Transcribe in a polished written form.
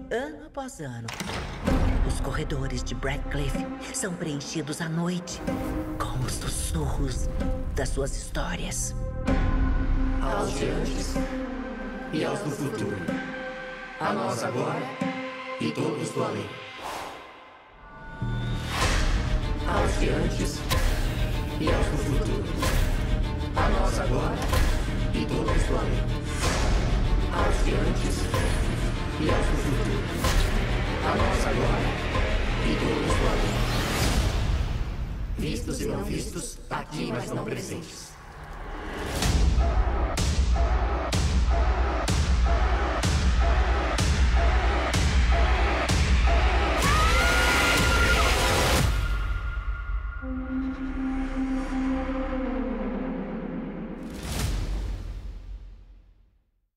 ano após ano, os corredores de Radcliffe são preenchidos à noite com os sussurros das suas histórias. Aos de antes e aos do futuro. A nós agora e todos do além. Aos de antes e aos do futuro. A nós agora e todos do além. Aos de antes e aos do futuro. A nós agora e todos do além. Vistos e não vistos, aqui mas não presentes.